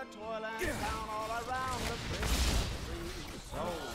toil and town all around the free soul.